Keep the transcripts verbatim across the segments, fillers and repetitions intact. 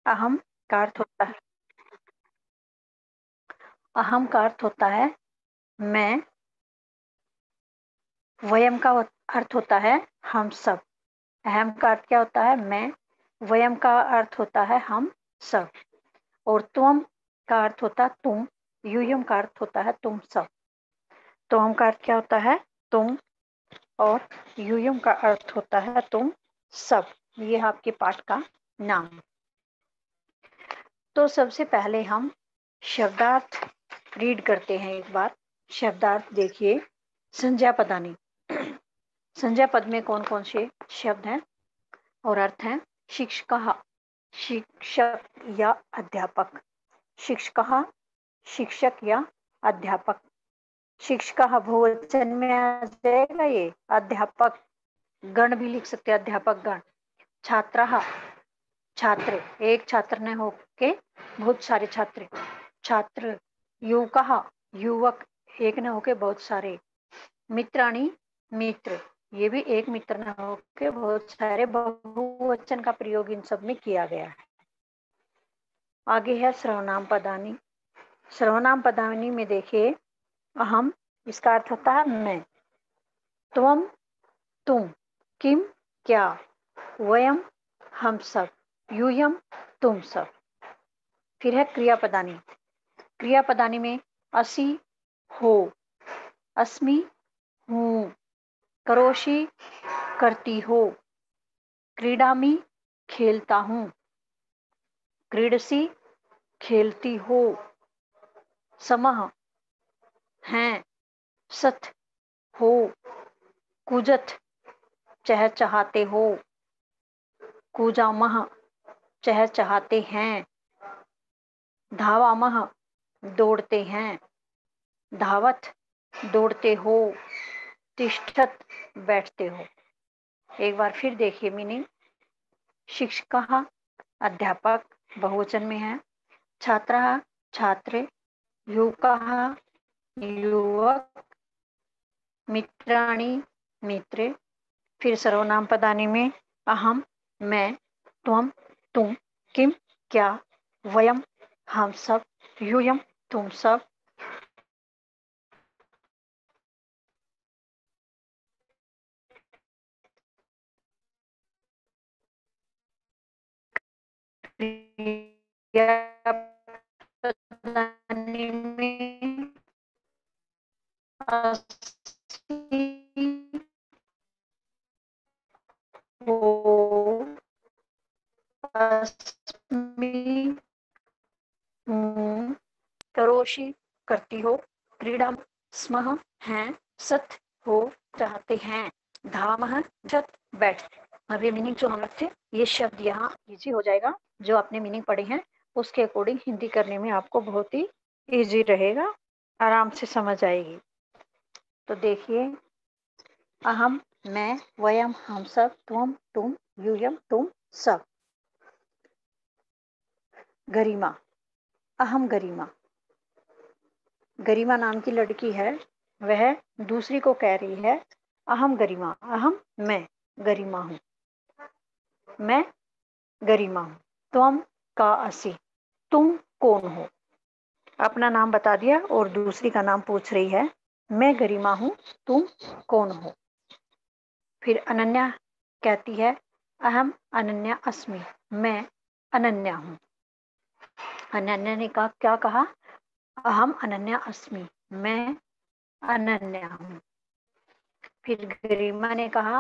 अहम का अर्थ होता है अहम का अर्थ होता है मैं। वयम का अर्थ होता है हम सब। अहम का अर्थ क्या होता है? मैं। वयम का अर्थ होता है हम सब। और त्वम का अर्थ होता है तुम। यूयम का अर्थ होता है तुम सब। त्वम का अर्थ क्या होता है? तुम। और यूयम का अर्थ होता है तुम सब। ये है आपके पाठ का नाम। तो सबसे पहले हम शब्दार्थ रीड करते हैं एक बार। शब्दार्थ देखिए। संज्ञा पदानी। संज्ञा पद में कौन कौन से शब्द हैं और अर्थ हैं? शिक्षकः, शिक्षक या अध्यापक। शिक्षकः, शिक्षक या अध्यापक। शिक्षकः बहुवचन में आ जाएगा ये। अध्यापक गण भी लिख सकते हैं, अध्यापक गण। छात्रः, छात्र एक छात्र ने होके बहुत सारे छात्र। छात्र। युवकः, युवक एक ने होके बहुत सारे। मित्राणि, मित्र ये भी एक मित्र न होके बहुत सारे। बहुवचन का प्रयोग इन सब में किया गया है। आगे है सर्वनाम पदानी। सर्वनाम पदानी में देखिए अहम, इसका अर्थ होता है मैं। त्वम, तुम। किम, क्या। वयम, हम सब। यूयम, तुम सब। फिर है क्रियापदानी। क्रियापदानी में असि, हो। अस्मि, हूँ। करोषि, करती हो। क्रीडामि, खेलता हूँ। क्रीडसी, खेलती हो। समः, हैं। सत, हो। कुजत, चहचहाते हो। कूजामः, चहचहाते हैं। धावामः, दौड़ते हैं। धावत, दौड़ते हो। तिष्ठत, बैठते हो। एक बार फिर देखिए मीनिंग। शिक्षकः अध्यापक बहुवचन में है। छात्रः, छात्र। युवकः, युवक। मित्राणि, मित्र। फिर सर्वनाम पदानी में अहम, मैं। त्वम, तुम। किम, क्या। वयम, हम सब। यूयम, तुम सब। क्रियापदानी में अस्सी, हो। अस्मि, हूँ। करोषि, करती हो। क्रीडा, स्मः, हैं। सत, हो, चाहते हैं। धामः, छत, बैठ। अब ये मीनिंग जो हम रखे ये शब्द यहाँ इजी हो जाएगा। जो आपने मीनिंग पढ़े हैं उसके अकॉर्डिंग हिंदी करने में आपको बहुत ही इजी रहेगा, आराम से समझ आएगी। तो देखिए अहम, मैं। वयम, हम सब। त्वम, तुम। यूयम, तुम सब। गरिमा। अहम गरिमा। गरिमा नाम की लड़की है, वह दूसरी को कह रही है अहम गरिमा। अहम, मैं गरिमा हूं। मैं गरिमा हूं। त्वम का असि, तुम कौन हो। अपना नाम बता दिया और दूसरी का नाम पूछ रही है। मैं गरिमा हूं, तुम कौन हो। फिर अनन्या कहती है अहम अनन्या अस्मि, मैं अनन्या हूं। अनन्या ने कहा, क्या कहा? अहम अनन्या अस्मि, मैं अनन्या हूं। फिर गरिमा ने कहा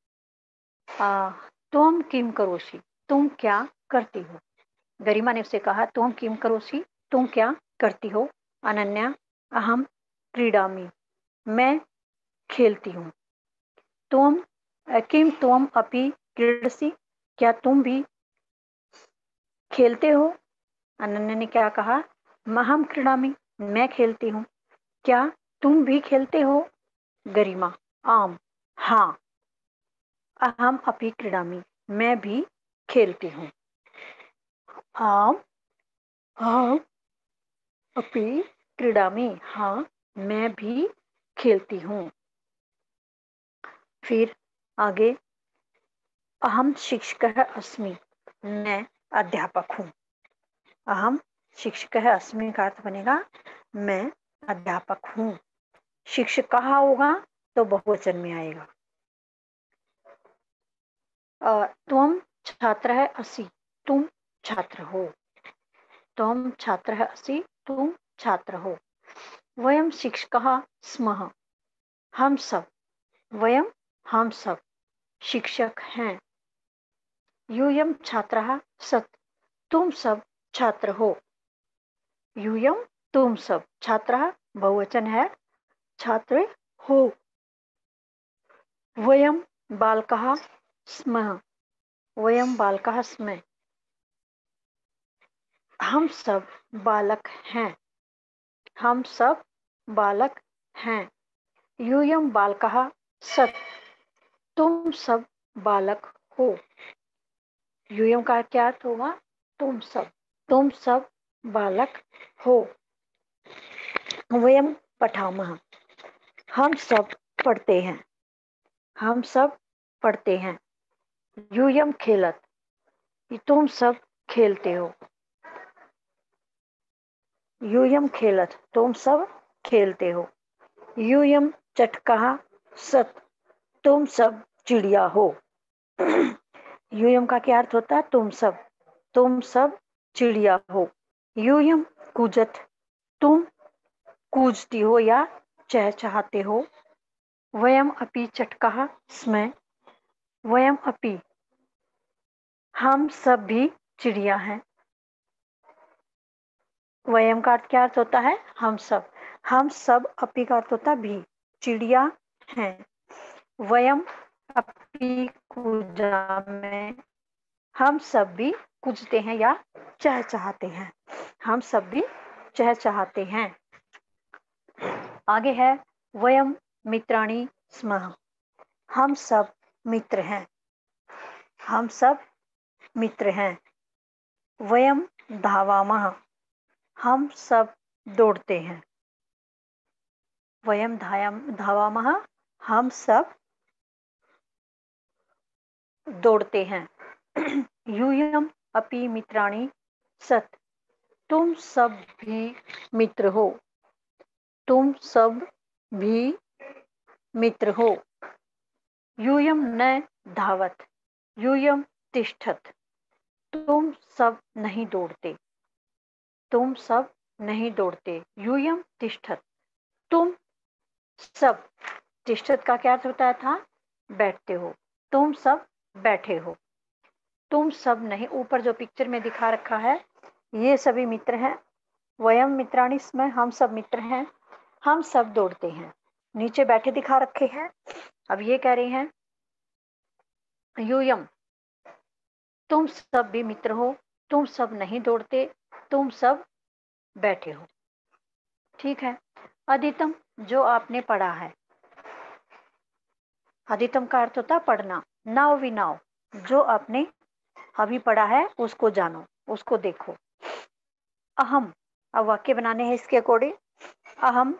तुम किम करोशी, तुम क्या करती हो। गरिमा ने उससे कहा तुम किम करोशी, तुम क्या करती हो। अनन्या, अहम क्रीडामि, मैं खेलती हूँ। तुम किम त्वम अपि क्रीडसि, क्या तुम भी खेलते हो। अनन्या ने क्या कहा? महम क्रीडामि, मैं खेलती हूँ। क्या तुम भी खेलते हो। गरिमा, आम, हाँ। अहम अपि क्रीडामि, मैं भी खेलती हूँ। आम, हाँ। अपि क्रीडामि, हाँ मैं भी खेलती हूँ। फिर आगे अहम शिक्षकः अस्मि, मैं अध्यापक हूँ। अहम शिक्षकः अस्मि का अर्थ बनेगा मैं अध्यापक हूँ। शिक्षकः होगा तो बहुवचन में आएगा। अ, त्वम छात्रः असि, तुम छात्र हो। त्वम छात्रः असि, तुम छात्र हो। वयम शिक्षकः स्मः, हम सब। वयम हम सब शिक्षक हैं। यूयम छात्रः सत्, तुम सब छात्र हो। यूयम तुम सब, छात्रः बहुवचन है, छात्र हो। वयम बालकः स्मः, वयम बालकः स्मः, हम सब बालक हैं। हम सब बालक हैं। यूयम बालकः सत्, तुम सब बालक हो। यूयम का क्या अर्थ होगा? तुम सब, तुम सब बालक हो। वयम पठामः, हम सब पढ़ते हैं। हम सब पढ़ते हैं। यूयम खेलत, तुम सब खेलते हो। यूयम खेलत, तुम सब खेलते हो। यूयम चटकः सत्, तुम सब चिड़िया हो। यूयम का क्या अर्थ होता है? तुम सब, तुम सब चिड़िया हो। यूयम कूजत, तुम कूजती हो या चहचहाते हो। वयम अपि चटकः स्मः, वयम अपि, हम सब भी चिड़िया हैं। वयम का अर्थ क्या अर्थ होता है? हम सब। हम सब, अपि का अर्थ होता है भी, चिड़िया हैं। वयम अपि कूजामः, हम सब भी कूजते हैं या चहचहाते हैं। हम सब भी चहचहाते हैं। आगे है वयम मित्राणि स्मः, हम सब मित्र हैं। हम सब मित्र हैं। वयम धावामः, हम सब दौड़ते हैं। वयम धायाम धावामः, हम सब दौड़ते हैं। यूयम अपि मित्राणि सत्, तुम सब भी मित्र हो। तुम सब भी मित्र हो। यूयम न धावत, यूयम तिष्ठत, तुम सब नहीं दौड़ते। तुम सब नहीं दौड़ते। यूयम तिष्ठत, तुम सब, तिष्ठत का क्या अर्थ होता था? बैठते हो। तुम सब बैठे हो। तुम सब नहीं, ऊपर जो पिक्चर में दिखा रखा है ये सभी मित्र हैं। वयम मित्राणि स्मः, हम सब मित्र हैं। हम सब दौड़ते हैं। नीचे बैठे दिखा रखे हैं। अब ये कह रहे हैं यूयम, तुम सब भी मित्र हो। तुम सब नहीं दौड़ते। तुम सब बैठे हो। ठीक है। अधितम, जो आपने पढ़ा है। अधितम का अर्थ होता है पढ़ना। नाउ वी नाउ, जो आपने अभी पढ़ा है उसको जानो, उसको देखो। अहम, अब वाक्य बनाने हैं इसके अकॉर्डिंग। अहम,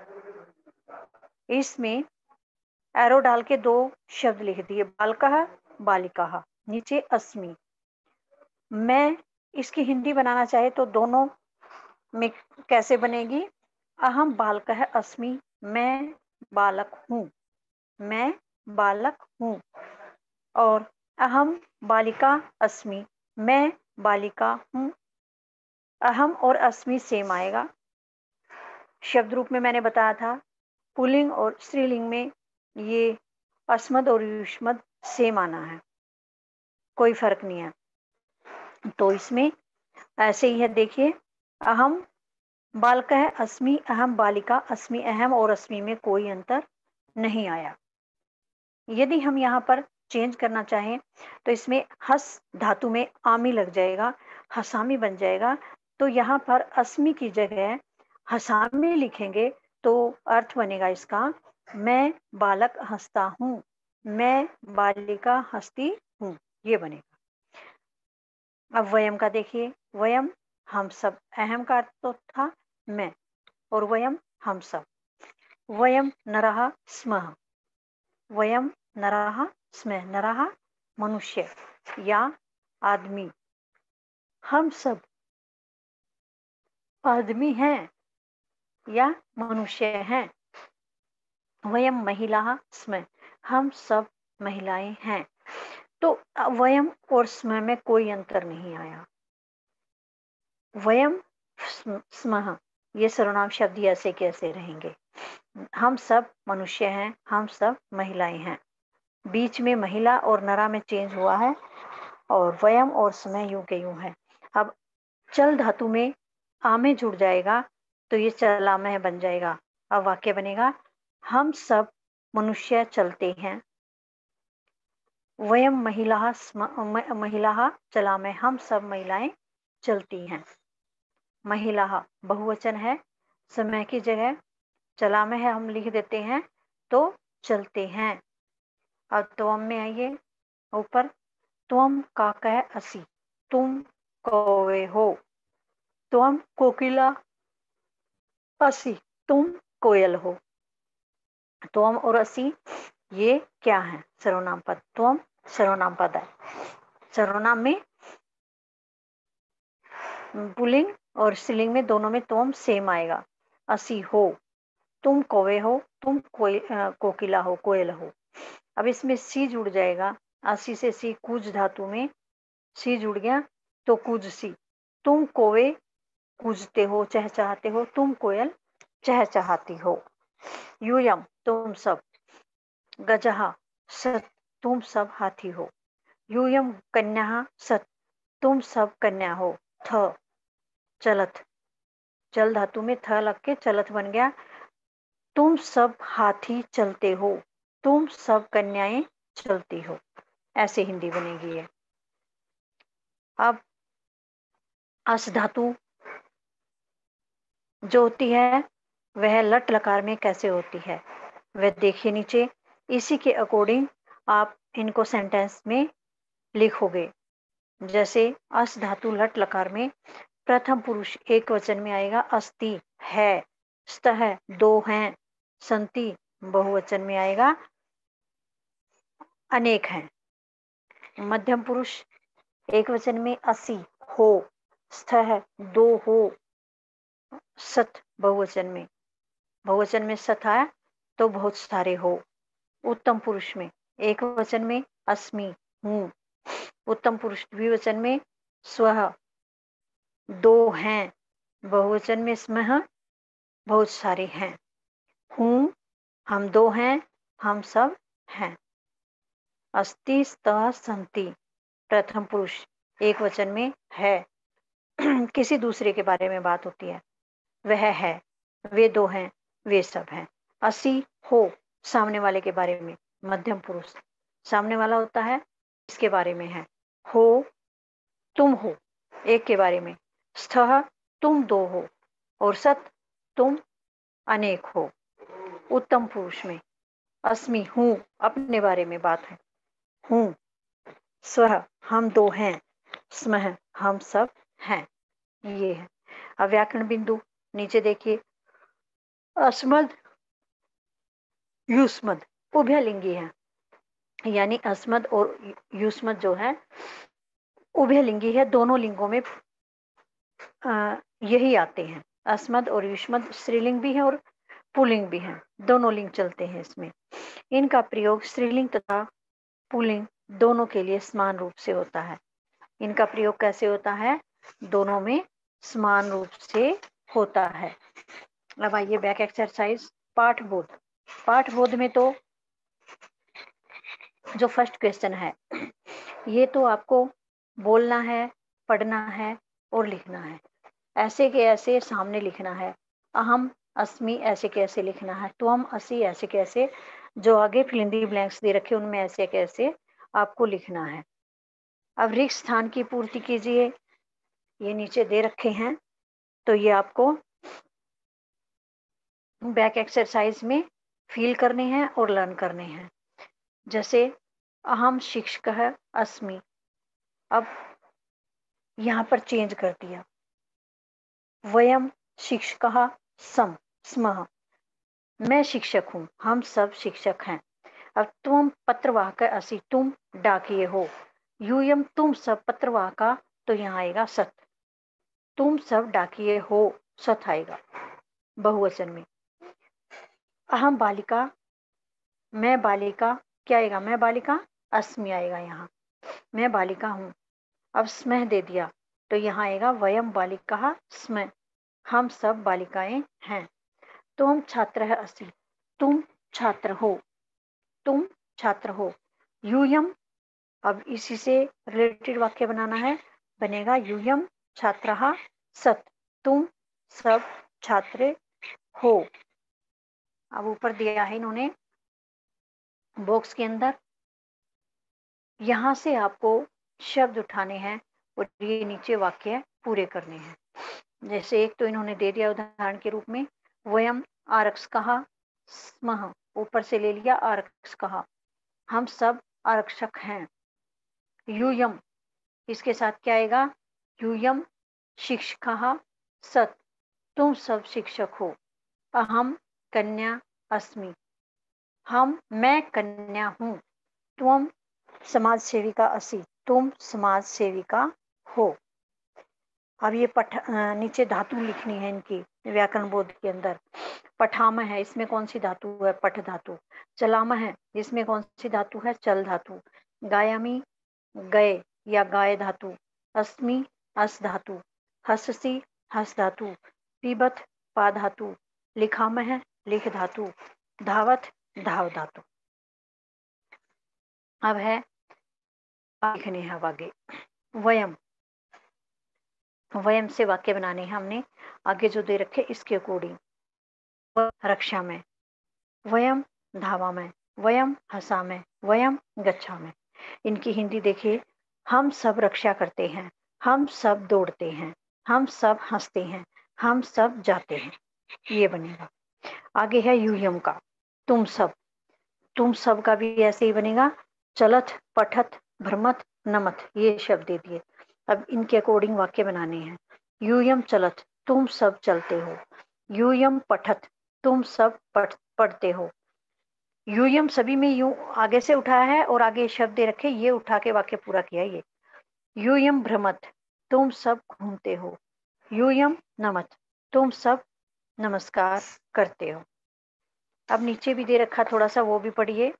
इसमें एरो डाल के दो शब्द लिख दिए, बालकः बालिकाः, नीचे अस्मि। मैं इसकी हिंदी बनाना चाहे तो दोनों में कैसे बनेगी? अहम बालकः अस्मि, मैं बालक हूँ। मैं बालक हूँ। और अहम बालिका अस्मि, मैं बालिका हूँ। अहम और अस्मि सेम आएगा। शब्द रूप में मैंने बताया था पुल्लिंग और स्त्रीलिंग में ये अस्मद और युष्मद सेम आना है, कोई फर्क नहीं है। तो इसमें ऐसे ही है, देखिए अहम बालकः अस्मि, अहम बालिका अस्मि, अहम और अस्मि में कोई अंतर नहीं आया। यदि हम यहाँ पर चेंज करना चाहें तो इसमें हस धातु में आमी लग जाएगा, हसामी बन जाएगा। तो यहाँ पर अस्मि की जगह हसामी लिखेंगे तो अर्थ बनेगा इसका मैं बालक हंसता हूँ, मैं बालिका हंसती हूँ, ये बनेगा। अब वयम का देखिए, वयम हम सब, अहम का अर्थ तो था मैं, और वयम हम सब। वयम नरः स्मः, वयम नरः स्मः, नरः मनुष्य या आदमी। हम सब आदमी हैं या मनुष्य हैं। वयम महिलाः स्मः, हम सब महिलाएं हैं। तो वयम और स्म में कोई अंतर नहीं आया। वयम स्मः ये सर्वनाम शब्द ऐसे कैसे रहेंगे। हम सब मनुष्य हैं, हम सब महिलाएं हैं। बीच में महिला और नरा में चेंज हुआ है और वयम और स्म यूं के यूं है। अब चल धातु में आमे जुड़ जाएगा तो ये चलामय बन जाएगा। अब वाक्य बनेगा हम सब मनुष्य चलते हैं। वयम महिलाः स्म महिलाः चलामय, हम सब महिलाएं चलती हैं। महिलाः बहुवचन है, समय की जगह चलामय है हम लिख देते हैं तो चलते हैं। अब त्वम में आइए ऊपर, त्वम काकः असि, तुम कौवे हो। त्वम कोकिला असि, तुम कोयल हो। त्वम और असि ये क्या है, सर्वनाम पद। त्वम सर्वनाम पद है। सर्वनाम में पुल्लिंग और स्त्रीलिंग में दोनों में त्वम सेम आएगा। असि हो, तुम कौवे हो, तुम कोय कोकिला हो, कोयल हो। अब इसमें सी जुड़ जाएगा। असी से सी कुज धातु में सी जुड़ गया तो कुज सी। तुम कौवे कूजते हो, चहचहाते हो, तुम कोयल चहचहाती हो। यूयम तुम सब, गजहा सत, तुम सब हाथी हो। यूयम कन्या सत, तुम सब कन्या हो। थ चलत, चल धातु में थ लग के चलत बन गया। तुम सब हाथी चलते हो, तुम सब कन्याएं चलती हो। ऐसे हिंदी बनेगी ये। अब अस धातु जो होती है वह लट लकार में कैसे होती है वह देखिए नीचे। इसी के अकॉर्डिंग आप इनको सेंटेंस में लिखोगे। जैसे अस धातु लट लकार में प्रथम पुरुष एक वचन में आएगा अस्ति है, स्तः दो हैं, संति बहुवचन में आएगा अनेक हैं। मध्यम पुरुष एक वचन में असि हो, स्तः दो हो, सत बहुवचन में, बहुवचन में सत आया तो बहुत सारे हो। उत्तम पुरुष में एक वचन में अस्मि हूँ, उत्तम पुरुष द्विवचन में स्वः दो हैं, बहुवचन में स्मः बहुत सारे हैं। हूँ हम दो हैं, हम सब हैं। अस्ति स्तः संति प्रथम पुरुष एक वचन में है किसी दूसरे के बारे में बात होती है, वह है, वे दो हैं, वे सब हैं। असि हो सामने वाले के बारे में, मध्यम पुरुष सामने वाला होता है इसके बारे में है। हो तुम हो एक के बारे में, स्थः तुम दो हो और सत तुम अनेक हो। उत्तम पुरुष में अस्मि हूँ अपने बारे में बात है, हूँ, स्वः हम दो हैं, स्मः हम सब हैं। ये है। अब व्याकरण बिंदु नीचे देखिए। अस्मद युष्मद उभयलिंगी है, यानी अस्मद और युष्मद जो है उभयलिंगी है। दोनों लिंगों में आ, यही आते हैं। अस्मद और युष्मद स्त्रीलिंग भी है और पुल्लिंग भी है, दोनों लिंग चलते हैं इसमें। इनका प्रयोग स्त्रीलिंग तथा पुल्लिंग दोनों के लिए समान रूप से होता है। इनका प्रयोग कैसे होता है, दोनों में समान रूप से होता है। अब आइए बैक एक्सरसाइज पाठबोध। पाठबोध में तो जो फर्स्ट क्वेश्चन है ये तो आपको बोलना है, पढ़ना है और लिखना है। ऐसे के ऐसे सामने लिखना है। अहम अस्मि ऐसे कैसे लिखना है, त्वम असि ऐसे कैसे, जो आगे फिल इन द ब्लैंक्स दे रखे उनमें ऐसे कैसे आपको लिखना है। अब रिक्त स्थान की पूर्ति कीजिए, ये नीचे दे रखे हैं तो ये आपको बैक एक्सरसाइज में फील करने हैं और लर्न करने हैं। जैसे अहम शिक्षकः अस्मि, अब यहां पर चेंज कर दिया। वयम शिक्षकः सम स्मः, मैं शिक्षक हूं, हम सब शिक्षक हैं। अब तुम पत्रवाहक असि, तुम डाकिए हो। यूयम तुम सब पत्रवाहका, तो यहाँ आएगा सत। तुम सब डाकिए हो, सत आएगा बहुवचन में। अहम बालिका, मैं बालिका, क्या आएगा? मैं बालिका, अस्मि आएगा यहाँ, मैं बालिका हूँ। अब स्मह दे दिया तो यहाँ आएगा वयम बालिका स्मः, हम सब बालिकाएं हैं। तुम छात्र अस्ति, तुम छात्र हो, तुम छात्र हो। यूयम, अब इसी से रिलेटेड वाक्य बनाना है, बनेगा यूयम छात्रः सत्, तुम सब छात्र हो। अब ऊपर दिया है इन्होंने बॉक्स के अंदर, यहां से आपको शब्द उठाने हैं और ये नीचे वाक्य पूरे करने हैं। जैसे एक तो इन्होंने दे दिया उदाहरण के रूप में, वयम आरक्षकः स्मः, ऊपर से ले लिया आरक्षकः, हम सब आरक्षक हैं। यूयम, इसके साथ क्या आएगा? यूयम शिक्षकः सत्, तुम सब शिक्षक हो। अहम कन्या अस्मि, हम मैं कन्या हूँ। तुम समाज सेविका असि, तुम समाज सेविका हो। अब ये पठ नीचे धातु लिखनी है इनकी व्याकरण बोध के अंदर। पठाम है, इसमें कौन सी धातु है? पठ धातु। चलाम है, इसमें कौन सी धातु है? चल धातु। गायामी, गए या गाय धातु। अस्मि, अस धातु। हससी, हस धातु। पीबत, पा धातु। लिखाम है, लिख धातु। धावत, धाव धातु। अब है लिखने हैं आगे। वयम, वयम से वाक्य बनाने हैं हमने, आगे जो दे रखे इसके अकॉर्डिंग। रक्षा में, वयम धावा में, वयम हसा में, वयम गच्छा में। इनकी हिंदी देखिए, हम सब रक्षा करते हैं, हम सब दौड़ते हैं, हम सब हंसते हैं, हम सब जाते हैं, ये बनेगा। आगे है यूयम का, तुम सब, तुम सब का भी ऐसे ही बनेगा। चलत, पठत, भ्रमत, नमत, ये शब्द दे दिए। अब इनके अकॉर्डिंग वाक्य बनाने हैं। यूयम चलत, तुम सब चलते हो। यूयम पठत, तुम सब पढ़ पढ़ते हो। यूयम सभी में यू आगे से उठाया है और आगे शब्द दे रखे, ये उठा के वाक्य पूरा किया ये। यूयम भ्रमत, तुम सब घूमते हो। यूयम नमत, तुम सब नमस्कार करते हो। अब नीचे भी दे रखा थोड़ा सा, वो भी पढ़िए।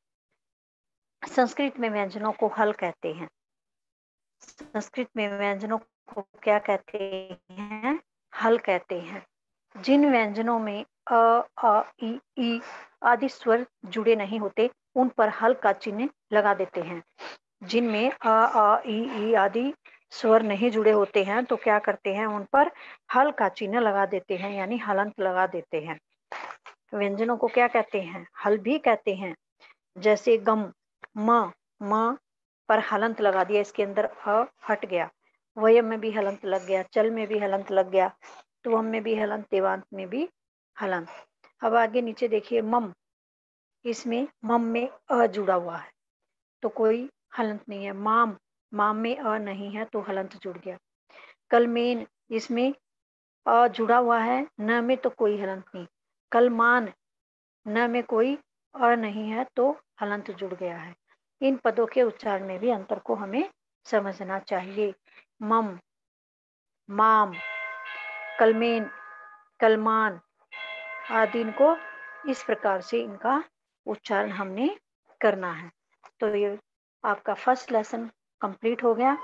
संस्कृत में व्यंजनों को हल कहते हैं। संस्कृत में व्यंजनों को क्या कहते हैं? हल कहते हैं। जिन व्यंजनों में अ, आ, इ, ई आदि स्वर जुड़े नहीं होते, उन पर हल का चिन्ह लगा देते हैं। जिनमें अ, आ, इ, ई आदि स्वर नहीं जुड़े होते हैं तो क्या करते हैं? उन पर हल का चिन्ह लगा देते हैं, यानी हलंत लगा देते हैं। व्यंजनों को क्या कहते हैं? हल भी कहते हैं। जैसे गम, म, म पर हलंत लगा दिया, इसके अंदर अ हट गया। वयम में भी हलंत लग गया, चल में भी हलंत लग गया, तुम में भी हलंत, देवांत में भी हलंत। अब आगे नीचे देखिए, मम, इसमें मम में अ जुड़ा हुआ है तो कोई हलंत नहीं है। माम, माम में अ नहीं है तो हलंत जुड़ गया। कलमेन, इसमें अ जुड़ा हुआ है, न में तो कोई हलंत नहीं। कलमान, न में कोई अ नहीं है तो हलंत जुड़ गया है। इन पदों के उच्चारण में भी अंतर को हमें समझना चाहिए। मम, माम, कलमेन, कलमान आदि इनको इस प्रकार से इनका उच्चारण हमने करना है। तो ये आपका फर्स्ट लेसन कंप्लीट हो गया।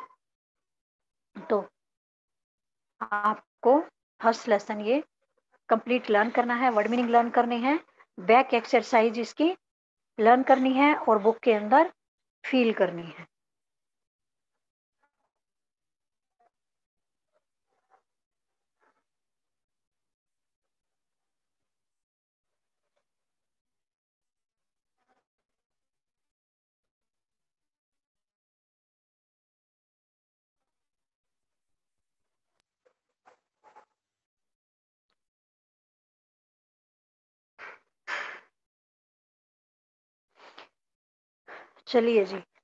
तो आपको फर्स्ट लेसन ये कंप्लीट लर्न करना है, वर्ड मीनिंग लर्न करने हैं, बैक एक्सरसाइज इसकी लर्न करनी है और बुक के अंदर फील करनी है। चलिए जी,